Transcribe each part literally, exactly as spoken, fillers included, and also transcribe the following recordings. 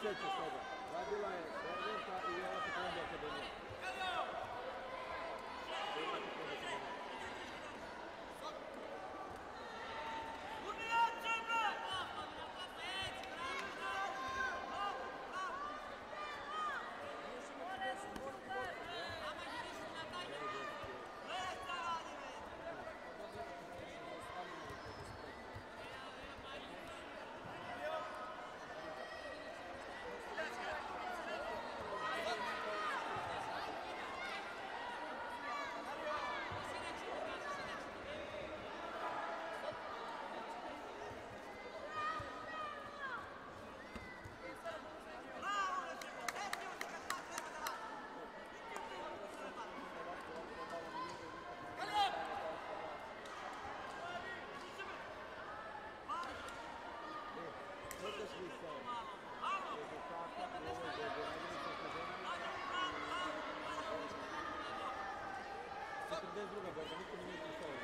sjećaš toga. Radila je Berlinka i ova se Kombi Akademija. četrdeset druga borba, niko mi nije pisao.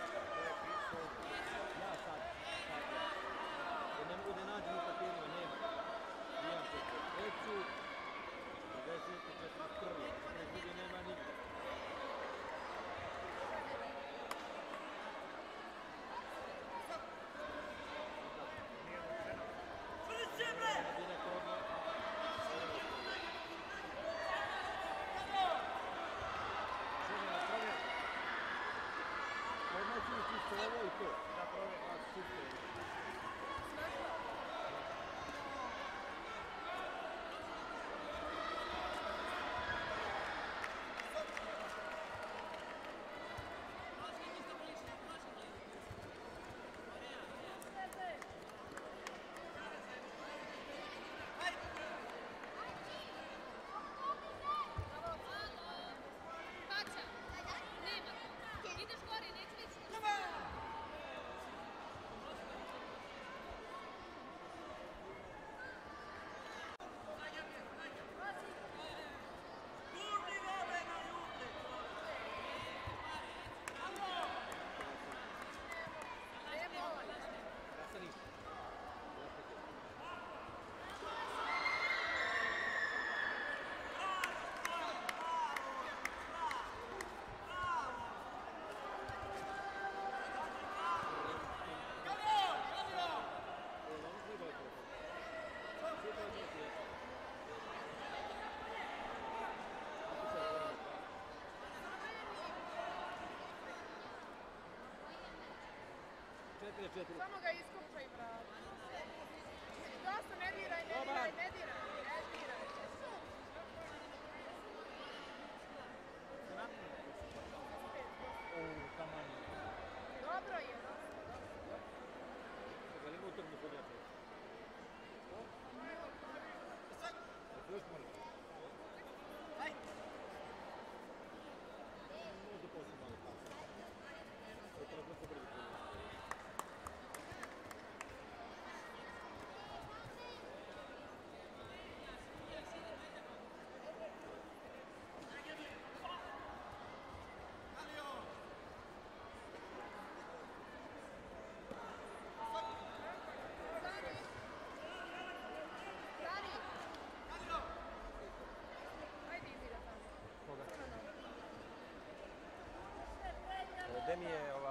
Ja sad, sad. Jer ne mogu da nađem u papirima, nema. Imam četvrteću, četrdeset četvrti prvi, četrdeset drugi nema nikdo. Ovo i to. Da prove vas čisto. Samo ga iskopčaj, bravo. Dosta, ne diraj, ne diraj, ne diraj, ne diraj. O, taman. Dobro je. Da li ima utrnu podjačaj? Još moram. Ajde! Možda poslije malo pasa. To treba da se brzo podjačaj. Gde mi je